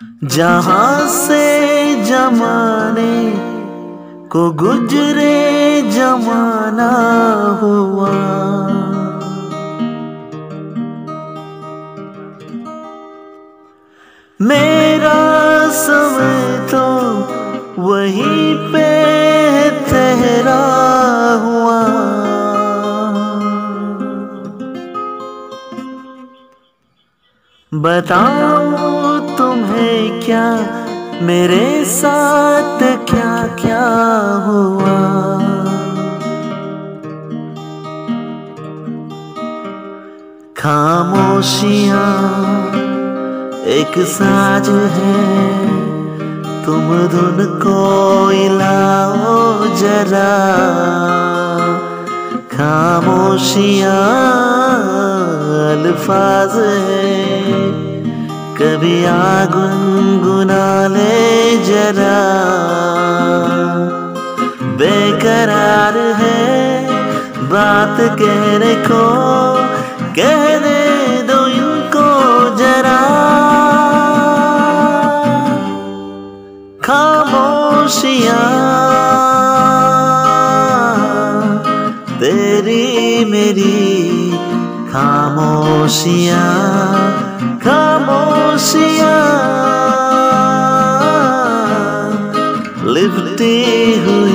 जहां से जमाने को गुजरे जमाना हुआ, मेरा समय तो वहीं पे ठहरा हुआ। बताऊं तुम्हें क्या मेरे साथ क्या क्या हुआ। खामोशियां एक साज है, तुम धुन को हिलाओ जरा। खामोशियां अल्फाज है, कभी आ गुनगुना ले जरा। बेकरार है बात कहने को, कहने दो इनको जरा। खामोशियां तेरी मेरी खामोशियां, खामोशियां लिपटी हुई